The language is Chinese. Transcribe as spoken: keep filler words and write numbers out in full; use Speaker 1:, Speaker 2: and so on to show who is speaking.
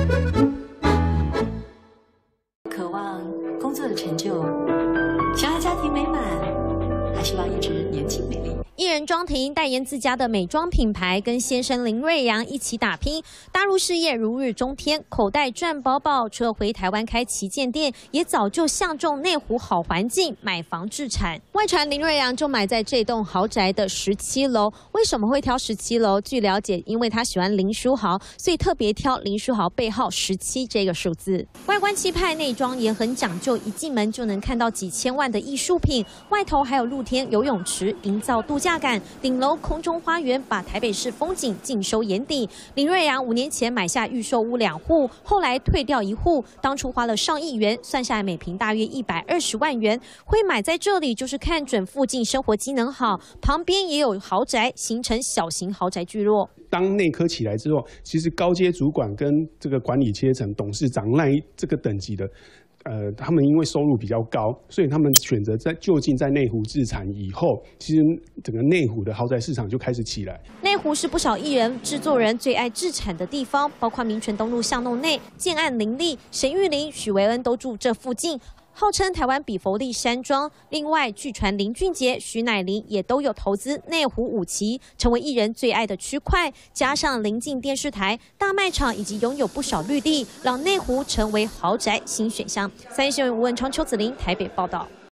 Speaker 1: 渴望工作的成就，想要家庭美满，还希望一直年轻美丽。
Speaker 2: 艺人庄婷代言自家的美妆品牌，跟先生林瑞阳一起打拼，大陆事业如日中天，口袋赚饱饱。除了回台湾开旗舰店，也早就相中内湖好环境，买房置产。外传林瑞阳就买在这栋豪宅的十七楼。为什么会挑十七楼？据了解，因为他喜欢林书豪，所以特别挑林书豪背号十七这个数字。外观气派，内装也很讲究，一进门就能看到几千万的艺术品，外头还有露天游泳池，营造度假感。顶楼空中花园把台北市风景尽收眼底。林瑞阳五年前买下预售屋两户，后来退掉一户，当初花了上亿元，算下来每平大约一百二十万元。会买在这里，就是看准附近生活机能好，旁边也有豪宅，形成小型豪宅聚落。
Speaker 3: 当内科起来之后，其实高阶主管跟这个管理阶层、董事长那一这个等级的。呃，他们因为收入比较高，所以他们选择在就近在内湖置产以后，其实整个内湖的豪宅市场就开始起来。
Speaker 2: 内湖是不少艺人、制作人最爱置产的地方，包括民权东路巷弄内、建案林立、沈玉琳、许维恩都住这附近。号称台湾比佛利山庄，另外据传林俊杰、徐乃麟也都有投资内湖五期，成为艺人最爱的区块。加上临近电视台、大卖场以及拥有不少绿地，让内湖成为豪宅新选项。三立新闻吴文昌、邱子玲台北报道。